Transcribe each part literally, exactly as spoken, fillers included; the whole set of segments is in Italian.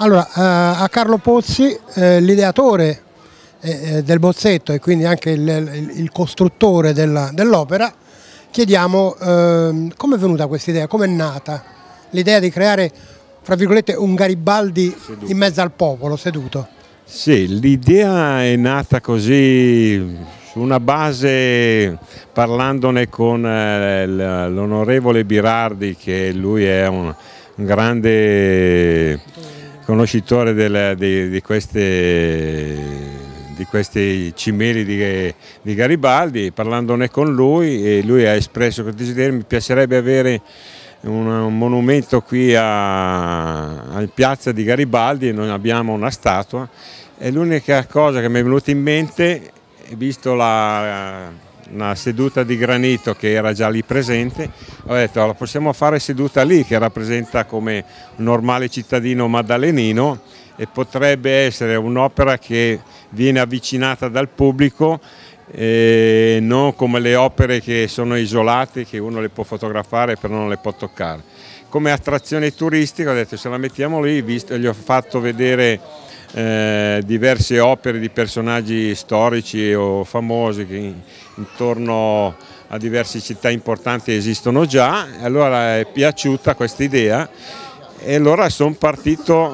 Allora, eh, a Carlo Pozzi, eh, l'ideatore eh, del bozzetto e quindi anche il, il, il costruttore dell'opera, chiediamo eh, come è venuta questa idea, come è nata l'idea di creare, fra virgolette, un Garibaldi seduto in mezzo al popolo, seduto. Sì, l'idea è nata così, su una base, parlandone con eh, l'onorevole Birardi, che lui è un, un grande conoscitore del, di, di, queste, di questi cimeli di, di Garibaldi. Parlandone con lui, e lui ha espresso questo desiderio: mi piacerebbe avere un, un monumento qui a, a piazza di Garibaldi, e non abbiamo una statua. E l'unica cosa che mi è venuta in mente, visto la, una seduta di granito che era già lì presente, ho detto la possiamo fare seduta lì, che rappresenta come un normale cittadino maddalenino, e potrebbe essere un'opera che viene avvicinata dal pubblico, e non come le opere che sono isolate, che uno le può fotografare però non le può toccare. Come attrazione turistica ho detto se la mettiamo lì, visto, gli ho fatto vedere Eh, diverse opere di personaggi storici o famosi che intorno a diverse città importanti esistono già, e allora è piaciuta questa idea, e allora sono partito eh,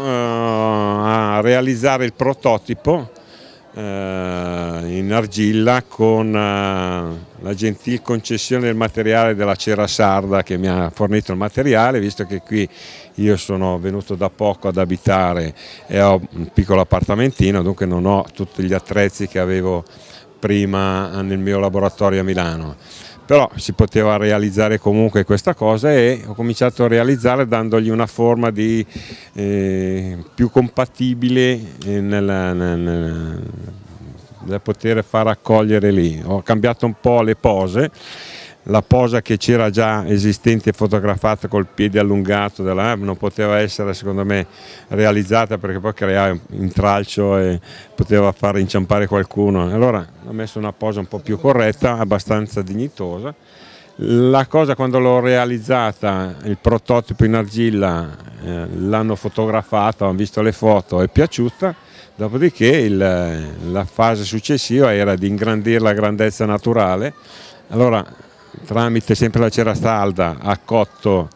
a realizzare il prototipo eh, in argilla con eh, la gentil concessione del materiale della Cera Sarda, che mi ha fornito il materiale, visto che qui io sono venuto da poco ad abitare e ho un piccolo appartamentino, dunque non ho tutti gli attrezzi che avevo prima nel mio laboratorio a Milano. Però si poteva realizzare comunque questa cosa, e ho cominciato a realizzare dandogli una forma di, eh, più compatibile nel, nel, da poter far accogliere lì. Ho cambiato un po' le pose. La posa che c'era già esistente fotografata col piede allungato della, non poteva essere secondo me realizzata, perché poi creava intralcio e poteva far inciampare qualcuno. Allora ho messo una posa un po' più corretta, abbastanza dignitosa. La cosa, quando l'ho realizzata, il prototipo in argilla, eh, l'hanno fotografata, ho visto le foto, è piaciuta. Dopodiché il, la fase successiva era di ingrandirla la grandezza naturale. Allora, tramite sempre la Cera Sarda, ha cotto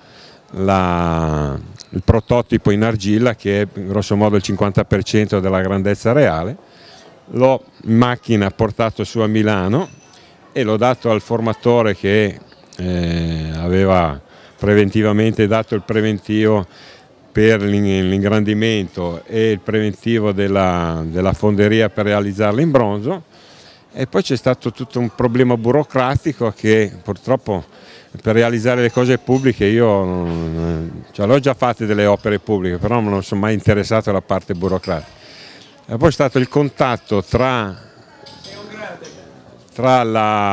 la, il prototipo in argilla, che è grosso modo il cinquanta per cento della grandezza reale. L'ho in macchina portato su a Milano e l'ho dato al formatore che eh, aveva preventivamente dato il preventivo per l'ingrandimento e il preventivo della, della fonderia per realizzarla in bronzo. E poi c'è stato tutto un problema burocratico, che purtroppo per realizzare le cose pubbliche io cioè, l'ho già fatte delle opere pubbliche, però non sono mai interessato alla parte burocratica. E poi è stato il contatto tra, tra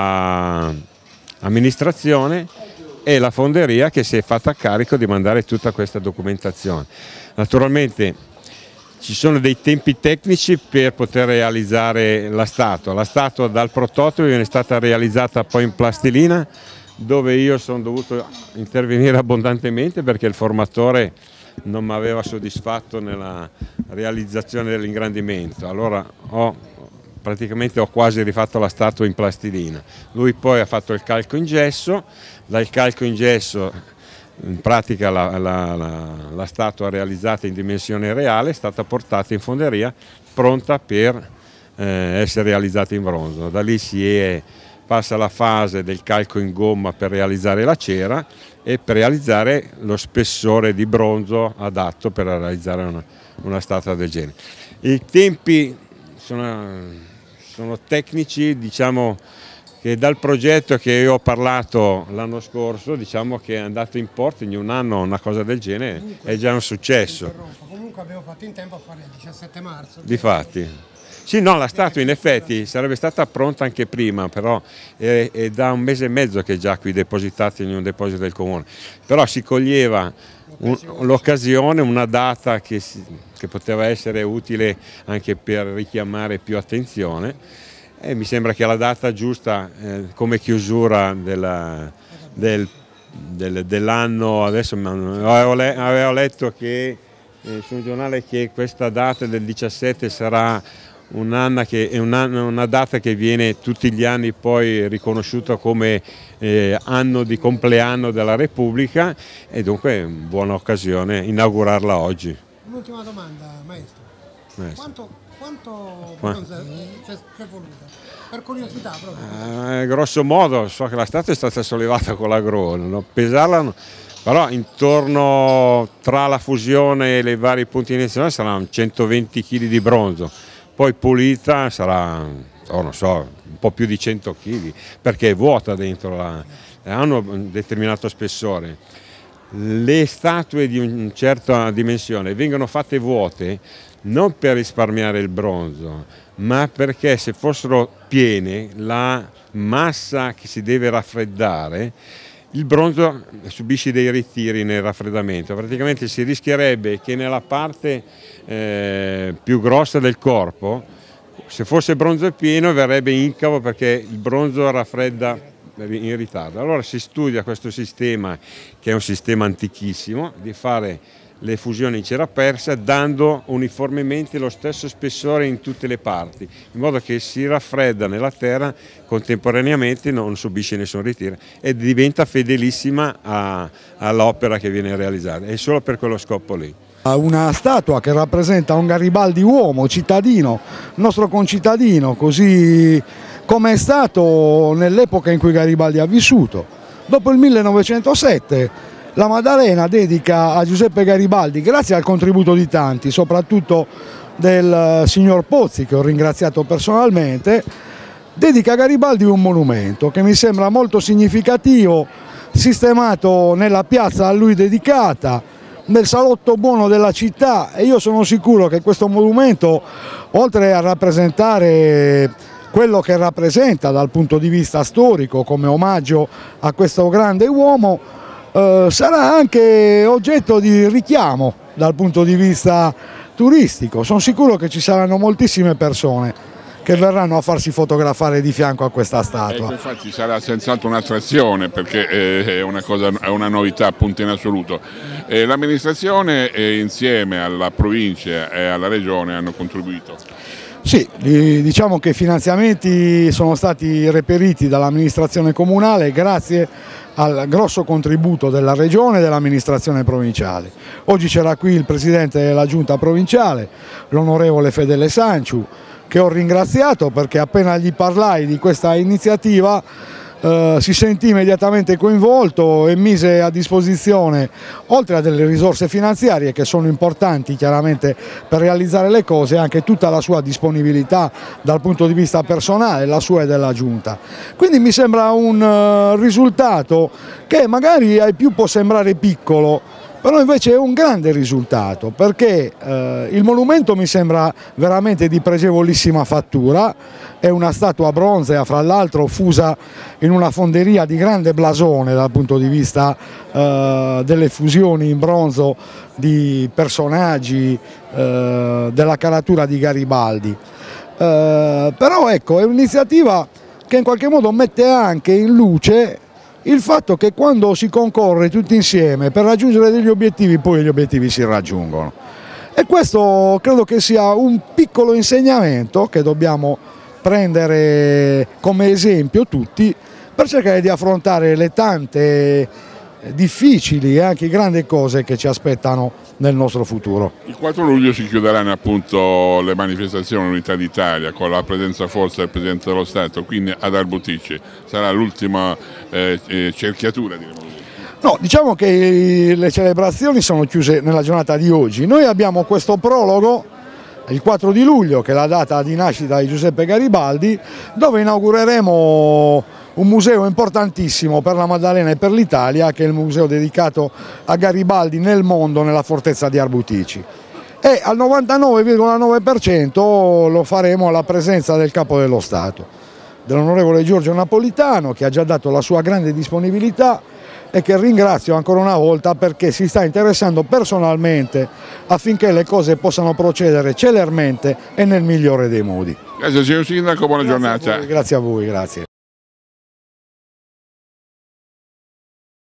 l'amministrazione e la fonderia, che si è fatta carico di mandare tutta questa documentazione. Naturalmente ci sono dei tempi tecnici per poter realizzare la statua. La statua dal prototipo viene stata realizzata poi in plastilina, dove io sono dovuto intervenire abbondantemente perché il formatore non mi aveva soddisfatto nella realizzazione dell'ingrandimento. Allora ho, praticamente ho quasi rifatto la statua in plastilina. Lui poi ha fatto il calco in gesso, dal calco in gesso in pratica la, la, la, la statua realizzata in dimensione reale è stata portata in fonderia pronta per eh, essere realizzata in bronzo. Da lì si è, passa la fase del calco in gomma per realizzare la cera e per realizzare lo spessore di bronzo adatto per realizzare una, una statua del genere. I tempi sono, sono tecnici, diciamo, che dal progetto che io ho parlato l'anno scorso, diciamo che è andato in porto in un anno, una cosa del genere. Comunque, è già un successo. Comunque abbiamo fatto in tempo a fare il diciassette marzo. Difatti. Sì, no, la statua in effetti sarebbe stata pronta anche prima, però è, è da un mese e mezzo che è già qui depositata in un deposito del comune. Però si coglieva l'occasione, un, una data che, si, che poteva essere utile anche per richiamare più attenzione. E mi sembra che la data giusta eh, come chiusura della, del, del, dell'anno, adesso avevo, le, avevo letto che eh, su un giornale che questa data del diciassette sarà un anno che, è un anno, una data che viene tutti gli anni poi riconosciuta come eh, anno di compleanno della Repubblica, e dunque è una buona occasione inaugurarla oggi. Un'ultima domanda, maestro. maestro. Quanto, quanto bronzo c'è voluto? Per curiosità proprio. Eh, grosso modo, so che la statua è stata sollevata con la gru, non pesarla, però intorno tra la fusione e i vari punti di iniezione saranno centoventi chili di bronzo. Poi pulita sarà, oh, non so, un po' più di cento chili, perché è vuota dentro, la, hanno un determinato spessore. Le statue di una certa dimensione vengono fatte vuote non per risparmiare il bronzo, ma perché se fossero piene la massa che si deve raffreddare, il bronzo subisce dei ritiri nel raffreddamento, praticamente si rischierebbe che nella parte eh, più grossa del corpo, se fosse bronzo pieno, verrebbe incavo perché il bronzo raffredda in ritardo. Allora si studia questo sistema, che è un sistema antichissimo, di fare le fusioni in cera persa dando uniformemente lo stesso spessore in tutte le parti, in modo che si raffredda nella terra contemporaneamente, non subisce nessun ritiro e diventa fedelissima all'opera che viene realizzata, è solo per quello scopo lì. Una statua che rappresenta un Garibaldi uomo, cittadino, nostro concittadino, così come è stato nell'epoca in cui Garibaldi ha vissuto. Dopo il millenovecentosette la Maddalena dedica a Giuseppe Garibaldi, grazie al contributo di tanti, soprattutto del signor Pozzi, che ho ringraziato personalmente, dedica a Garibaldi un monumento che mi sembra molto significativo, sistemato nella piazza a lui dedicata, nel salotto buono della città, e io sono sicuro che questo monumento, oltre a rappresentare quello che rappresenta dal punto di vista storico come omaggio a questo grande uomo, eh, sarà anche oggetto di richiamo dal punto di vista turistico. Sono sicuro che ci saranno moltissime persone che verranno a farsi fotografare di fianco a questa statua. Ecco, infatti sarà senz'altro un'attrazione, perché è una, cosa, è una novità appunto in assoluto. Eh, L'amministrazione insieme alla provincia e alla regione hanno contribuito. Sì, diciamo che i finanziamenti sono stati reperiti dall'amministrazione comunale grazie al grosso contributo della regione e dell'amministrazione provinciale. Oggi c'era qui il presidente della giunta provinciale, l'onorevole Fedele Sanciu, che ho ringraziato perché appena gli parlai di questa iniziativa eh, si sentì immediatamente coinvolto e mise a disposizione, oltre a delle risorse finanziarie che sono importanti chiaramente per realizzare le cose, anche tutta la sua disponibilità dal punto di vista personale, la sua e della giunta. Quindi mi sembra un uh, risultato che magari ai più può sembrare piccolo, però invece è un grande risultato, perché eh, il monumento mi sembra veramente di pregevolissima fattura, è una statua bronzea fra l'altro fusa in una fonderia di grande blasone dal punto di vista eh, delle fusioni in bronzo di personaggi eh, della caratura di Garibaldi. Eh, però ecco, è un'iniziativa che in qualche modo mette anche in luce il fatto che quando si concorre tutti insieme per raggiungere degli obiettivi, poi gli obiettivi si raggiungono. E questo credo che sia un piccolo insegnamento che dobbiamo prendere come esempio tutti per cercare di affrontare le tante difficili e anche grandi cose che ci aspettano nel nostro futuro. Il quattro luglio si chiuderanno appunto le manifestazioni Unità d'Italia con la presenza forza del Presidente dello Stato, quindi ad Arbutici sarà l'ultima eh, eh, cerchiatura, diremo. No, diciamo che le celebrazioni sono chiuse nella giornata di oggi. Noi abbiamo questo prologo il quattro di luglio, che è la data di nascita di Giuseppe Garibaldi, dove inaugureremo un museo importantissimo per la Maddalena e per l'Italia, che è il museo dedicato a Garibaldi nel mondo, nella fortezza di Arbutici. E al novantanove virgola nove per cento lo faremo alla presenza del Capo dello Stato, dell'onorevole Giorgio Napolitano, che ha già dato la sua grande disponibilità e che ringrazio ancora una volta perché si sta interessando personalmente affinché le cose possano procedere celermente e nel migliore dei modi. Grazie signor Sindaco, buona Grazie giornata. A voi, grazie a voi, grazie.